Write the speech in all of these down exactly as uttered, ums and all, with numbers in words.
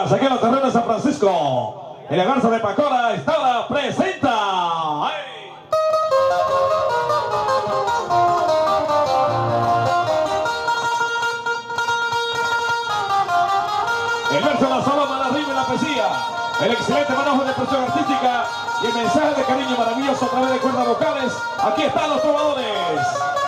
Más aquí en los terrenos de San Francisco. Y la garza de Pacora está ahora presenta. ¡Ay! El verso de la saloma, la rima y la poesía. El excelente manejo de expresión artística y el mensaje de cariño maravilloso a través de cuerdas vocales. Aquí están los trovadores.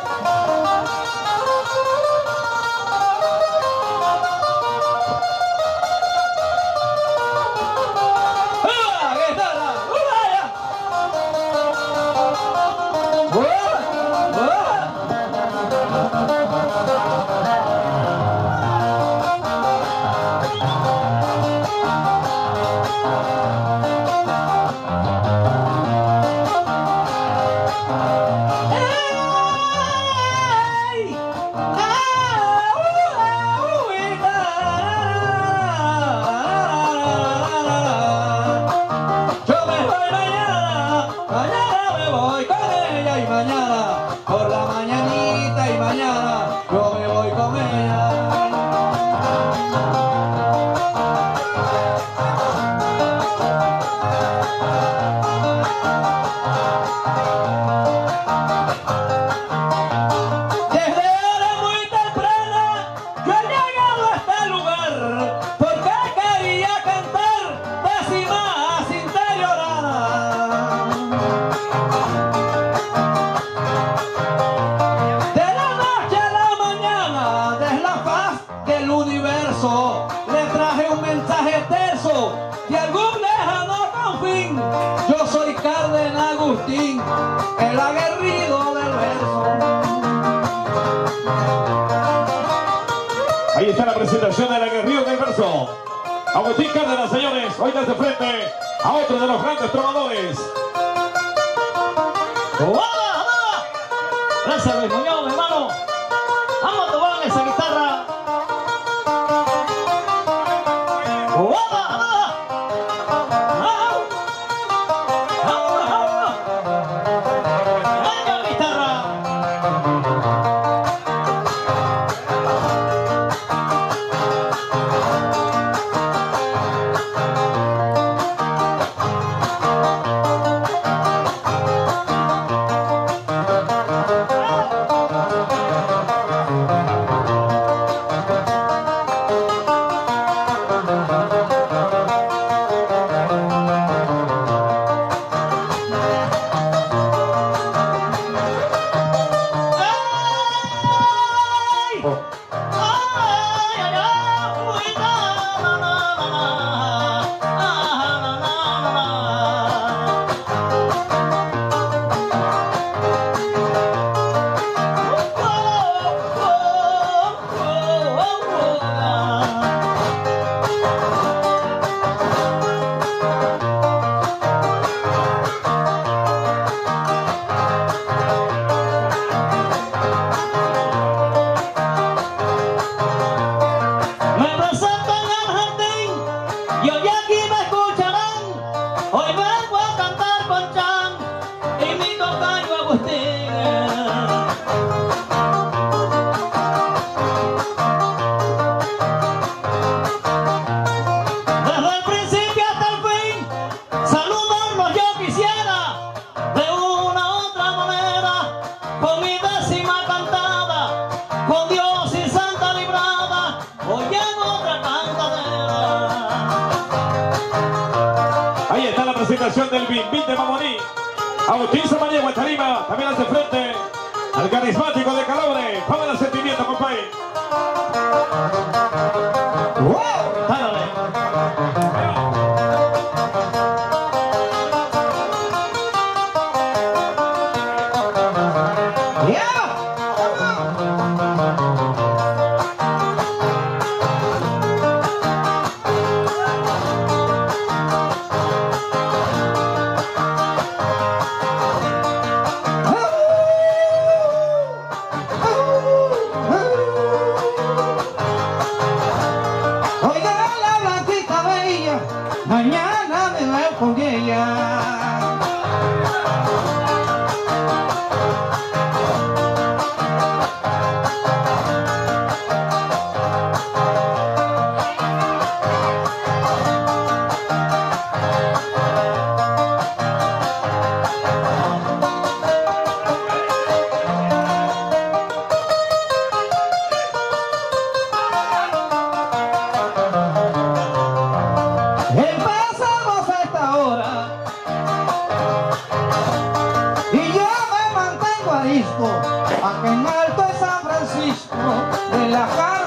Le traje un mensaje terso de algún lejano confín. Yo soy Cardenal Agustín, el aguerrido del verso. Ahí está la presentación del aguerrido del verso. Agustín Cárdenas, señores, hoy desde frente a otro de los grandes trovadores. Gracias, Luis Muñoz, hermano. Vamos a tomar esa guitarra. Presentación del Bimbín de Mamoní. Agustín Samaniego en tarima, también hace frente al carismático de Calabre. Pongan el sentimiento, compadre. ¡Wow!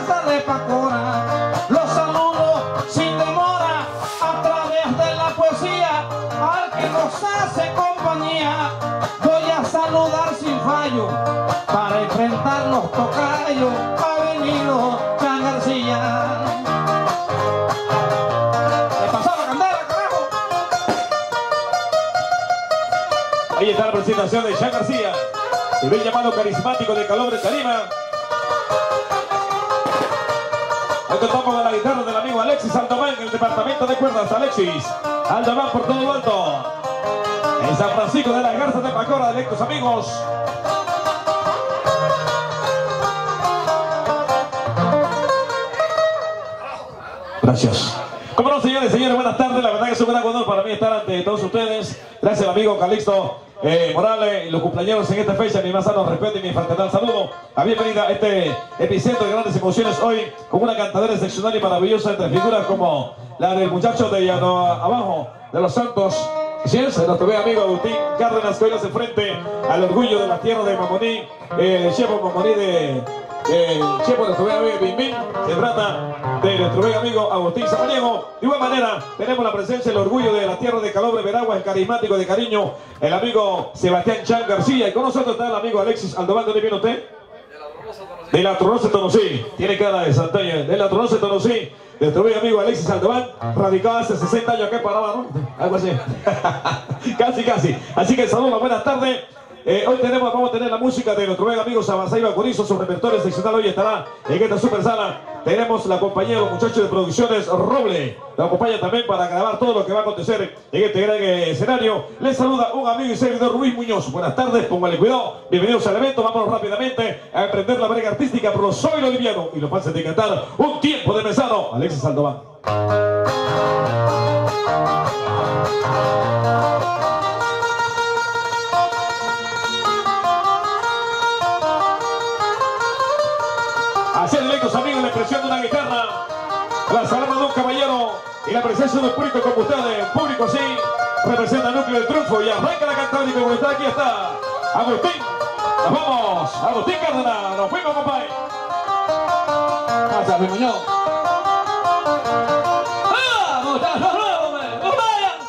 raza de Pacora. Los saludo sin demora a través de la poesía al que nos hace compañía. Voy a saludar sin fallo para enfrentar los tocayos. Ha venido Chan García. ¿Qué pasó la candela, carajo? Ahí está la presentación de Chan García, el bien llamado carismático de Calor de Tarima. Hoy contamos con la guitarra del amigo Alexis Aldomán en el departamento de cuerdas. Alexis Aldomán por todo lo alto. En San Francisco de las Garzas de Pacora, electos amigos. Gracias. Como no, señores, señores, buenas tardes. La verdad que es un gran honor para mí estar ante todos ustedes. Gracias al amigo Calixto eh, Morales y los cumpleaños en esta fecha. Mi más sano respeto y mi fraternal saludo. La bienvenida a este epicentro de grandes emociones hoy con una cantadera excepcional y maravillosa entre figuras como la del muchacho de Llano Abajo de los Santos. Sí, es nuestro buen amigo Agustín Cárdenas, que hoy hace frente al orgullo de la tierra de Mamoní, eh, el Chepo Mamoní de eh, Chepo, nuestro buen amigo Bimbín. Se trata de nuestro buen amigo Agustín Samaniego. De igual manera, tenemos la presencia, el orgullo de la tierra de Calobre, Veragua, el carismático de cariño, el amigo Sebastián Chan García. Y con nosotros está el amigo Alexis Aldomán. ¿De dónde viene usted? De la Tronosa Tonosí. Tiene cara de Santaña. De la Tronosa Tonosí. Nuestro buen amigo Alexis Aldomán, radicado hace sesenta años acá en Panamá, ¿no? Algo así. Casi, casi. Así que saludos, buenas tardes. Eh, hoy tenemos, vamos a tener la música de nuestro buen amigo Sabasay Bacurizo, su repertorio excepcional hoy estará en esta super sala. Tenemos la compañía de los muchachos de Producciones Roble, la acompaña también para grabar todo lo que va a acontecer en este gran eh, escenario. Les saluda un amigo y servidor, Luis Muñoz. Buenas tardes, póngale cuidado, bienvenidos al evento. Vámonos rápidamente a emprender la brega artística, pero soy lo liviano y los fans de cantar un tiempo de mesano. Alexis Aldomán. Así es, directos amigos, la expresión de una guitarra, las armas de un caballero y la presencia de un público como ustedes, un público así, representa el núcleo del triunfo y arranca la cantada y como está, aquí está Agustín. Nos vamos, Agustín Cárdenas, nos fuimos, compadre. Gracias, mi Muñoz. ¡Vamos, ya, no, no, no vayan!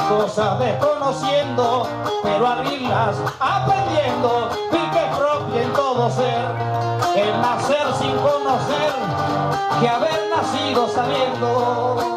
cosas desconociendo, pero a abrirlas aprendiendo, y que propia en todo ser, el nacer sin conocer, que haber nacido sabiendo.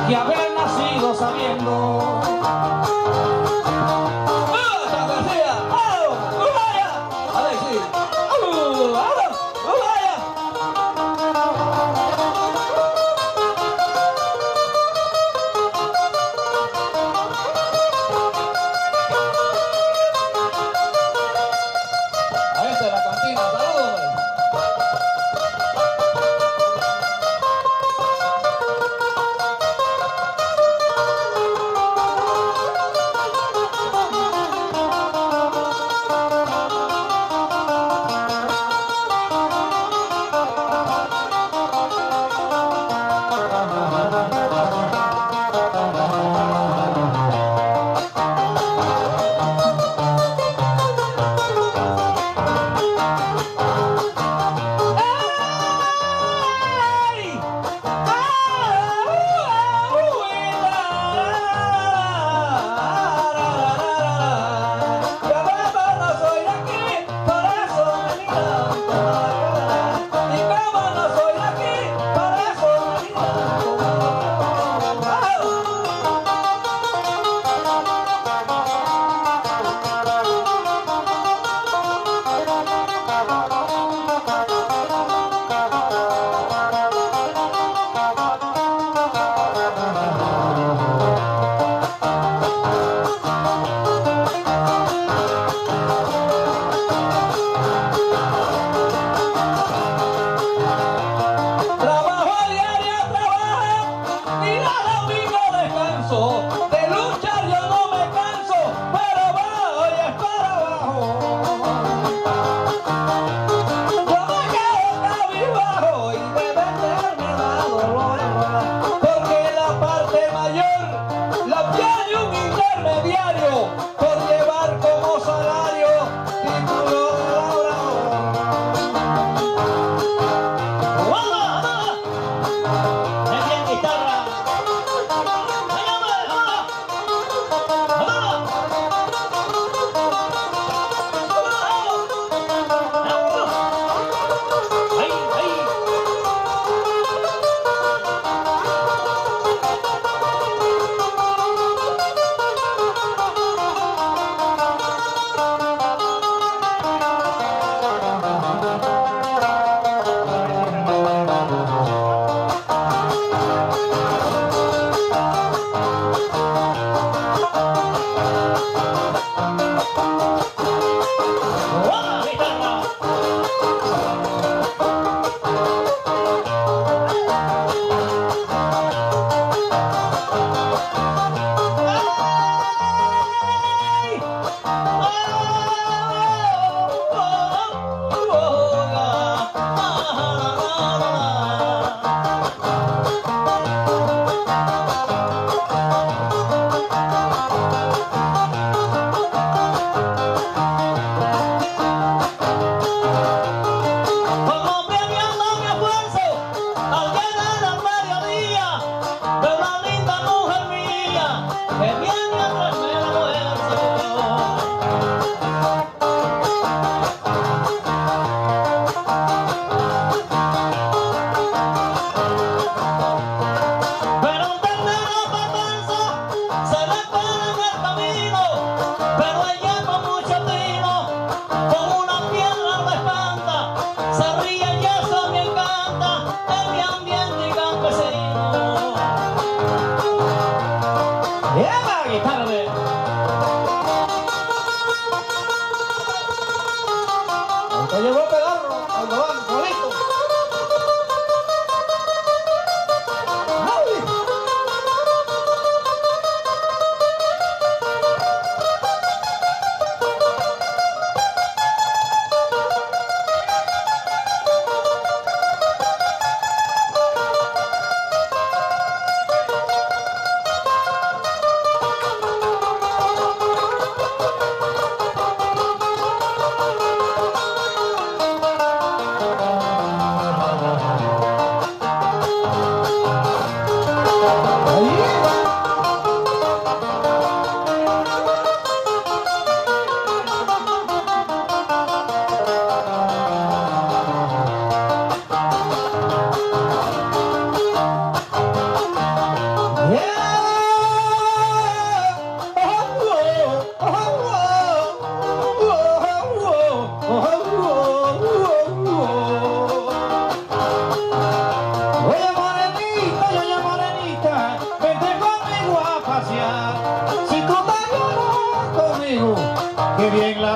que haber nacido sabiendo.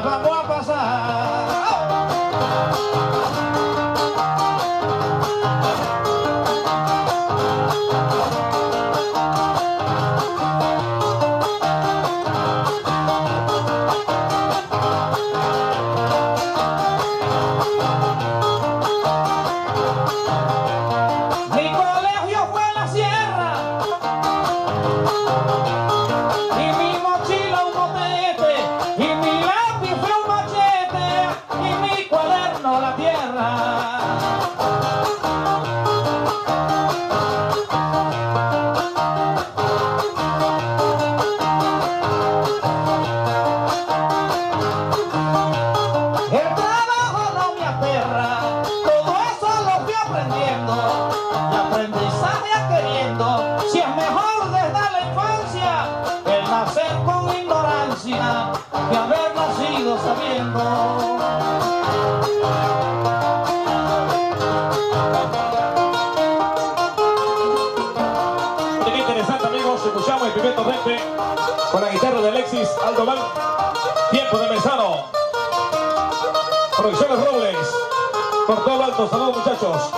las vamos a pasar. De haber nacido sabiendo. Qué interesante, amigos, escuchamos el primer torrente con la guitarra de Alexis Aldomán. Tiempo de Mesano. Producciones Robles. Por todo lo alto, saludos, muchachos.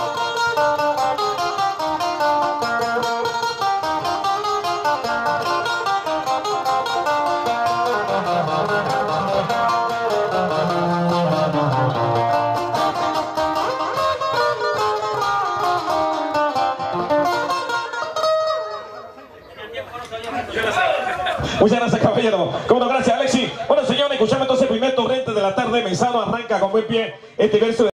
Muchas gracias, caballero. Como no, gracias, Alexis. Bueno, señores, escuchamos entonces el primer torrente de la tarde. Mesano arranca con buen pie este verso.